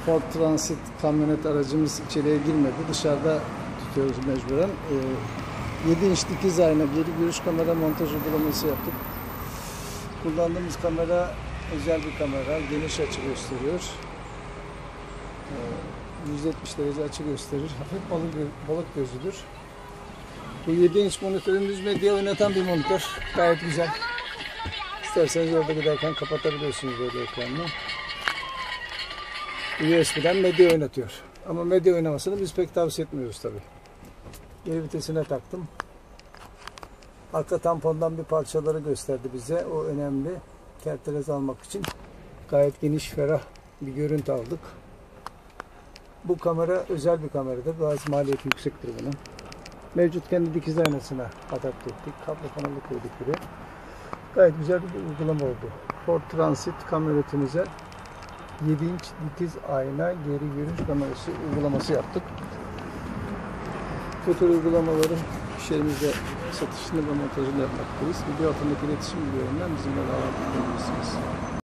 Ford Transit kamyonet aracımız içeriye girmedi. Dışarıda tutuyoruz mecburen. 7 inç dikiz ayna geri görüş kamera montaj uygulaması yaptık. Kullandığımız kamera özel bir kamera. Geniş açı gösteriyor. 170 derece açı gösterir. Hafif balık gözüdür. Bu 7 inç monitörümüz medya oynatan bir monitör. Gayet güzel. İsterseniz yolda giderken kapatabiliyorsunuz böyle ekranını. USB'den medya oynatıyor. Ama medya oynamasını biz pek tavsiye etmiyoruz tabi. Geri vitesine taktım. Arka tampondan bir parçaları gösterdi bize. O önemli. Kerterez almak için gayet geniş, ferah bir görüntü aldık. Bu kamera özel bir kameradır. Bazı maliyeti yüksektir bunun. Mevcut kendi dikiz aynasına adapte ettik. Kablo kanalı koyduk buraya. Gayet güzel bir uygulama oldu. Ford Transit kamyonetimize 7 inç dikiz ayna geri görüş kamerası uygulaması yaptık. Bu tür uygulamaların iş yerimizde satışını ve montajını yapmaktayız. Video altındaki iletişim bilgilerinden bizimle bağlantı kurabilirsiniz.